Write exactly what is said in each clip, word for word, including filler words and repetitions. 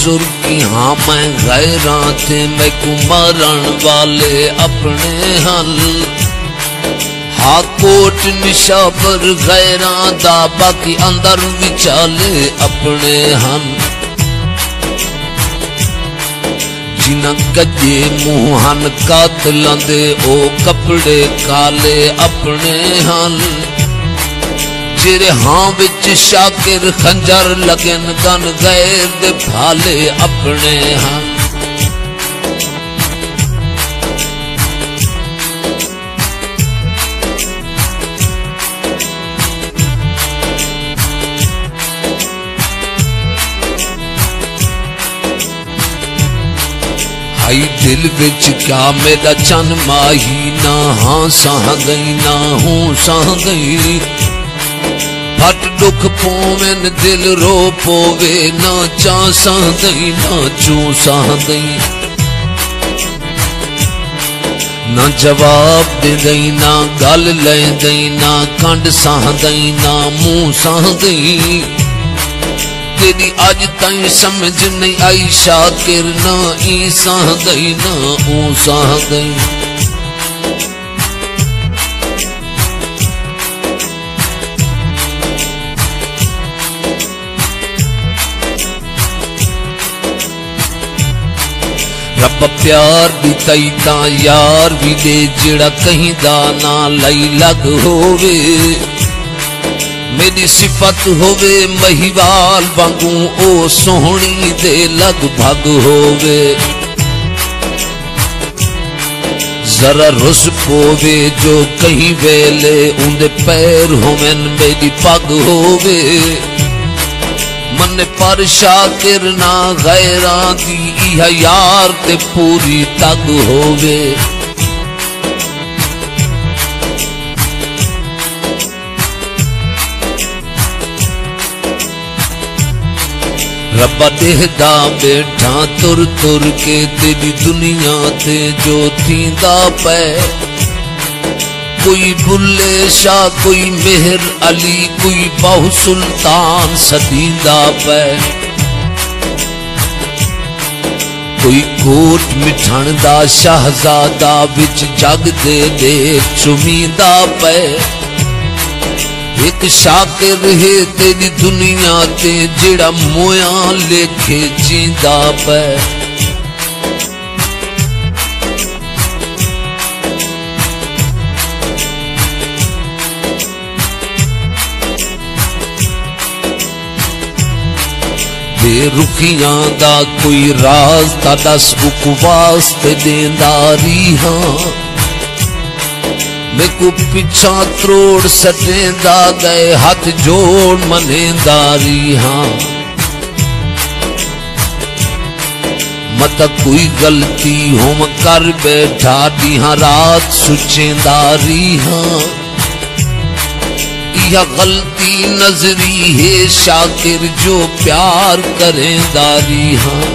बुजुर्ग की हाँ मैं गैरां ते मैकू मारण वाले अपने हल। हा कोट निशाबर गैरां दा बाकी अंदर विचाले अपने हन। जिन्ना गजे मुहन कातलां दे ओ कपड़े काले अपने हन। जेरे हाँ विच शाकिर खंजर लगन गन गैर दे भाले अपने हन। आई दिल विच क्या मेरा चन माही ना हाँ सह गई ना हूँ सह गई। फट दुख पोवेन दिल रो पोवे ना चा सह गई ना चू सह गई। ना जवाब दे गई ना गल ले गई ना कंड सह गई ना मुंह सह गई। तेरी अज ताई समझ नहीं आई शाकिर ना ई सह गई ना ऊ सह गई। रब प्यार भी तई ता यार भी दे जेड़ा कहीं दा ना लई लग होवे। मेरी सिफत होवे महिवाल वांगू ओ सोहनी दे लगभग होवे। जरा रुस पोवे जो कहीं वेले उंदे पैर होवेन मेरी पग होवे। मन पर शाकिर ना गैरां दी इहा यार ते पूरी तग होवे। रब्बा देहदा बैठा तुर तुर के तेरी दुनिया ते जो थींदा पै। कोई बुल्ले शाह कोई मेहर अली कोई बाहु सुल्तान सदींदा पै। कोई कोट मिठण दा शाहजादा विच जग दे दे चुमींदा पै। एक शाकिर है तेरी दुनिया ते जेड़ा मोया लेखे जींदा पै। बेरुखियां दा कोई राज ता दस उपवास ते देंदारी हाँ। मेकू पिछा त्रोड़ सटेंदा गए हाथ जोड़ मनेंदारी हाँ। मत कोई गलती होम कर बैठा दिहा रात सुचेंदारी हाँ। यह गलती नजरी है शाकिर जो प्यार करेंदारी हाँ।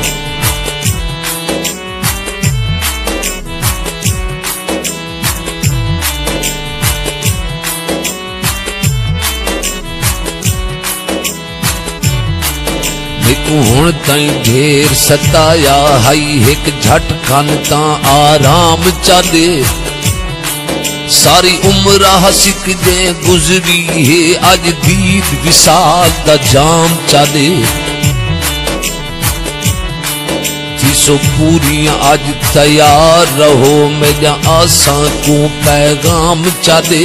मेकू हुण ताई ढेर सताया हई एक झटकन ता आराम चादे। सारी उम्र हसिक दे गुजरी है अज दीद विसाल दा जाम चादे। तीसो पूरियां अज तैयार रहो मेरा आसा को पैगाम चादे।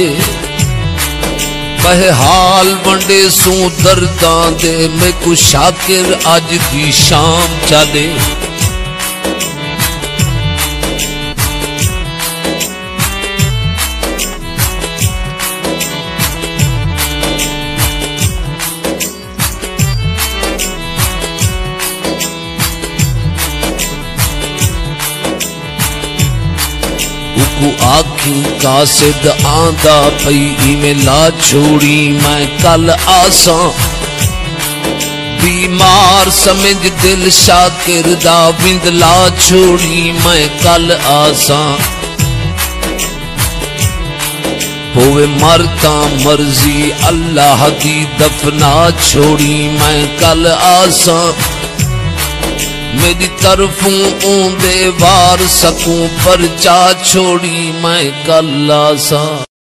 कहे हाल वंडे सू दर्दां दे मेकू शाकिर अज दी शाम चादे। आखी कासिद आंदा पई इवें ला छोड़ी मैं कल आसा। बीमार समझ दिल शाकिर दा विंद ला छोड़ी मैं कल आसा। होवे मरता मर्जी अल्लाह दी दफना छोड़ी मैं कल आसा। मेरी तरफों ओंदे वार सकूं, पर चा छोड़ी मैं कल्ला सा।